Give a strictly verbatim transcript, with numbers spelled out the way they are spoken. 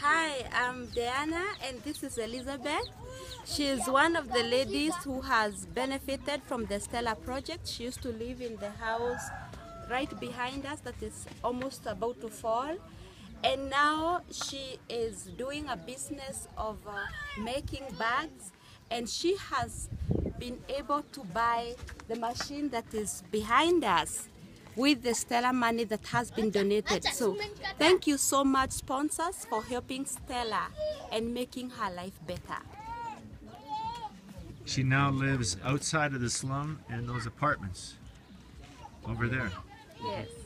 Hi, I'm Diana and this is Elizabeth. She is one of the ladies who has benefited from the Stella project. She used to live in the house right behind us that is almost about to fall. And now she is doing a business of uh, making bags, and she has been able to buy the machine that is behind us with the Stella money that has been donated. So thank you so much, sponsors, for helping Stella and making her life better. She now lives outside of the slum in those apartments over there. Yes.